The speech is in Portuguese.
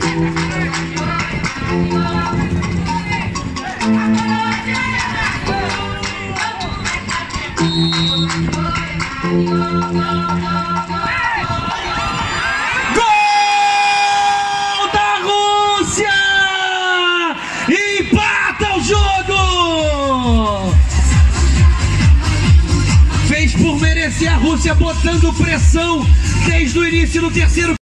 Gol da Rússia! Empata o jogo! Fez por merecer a Rússia, botando pressão desde o início do terceiro.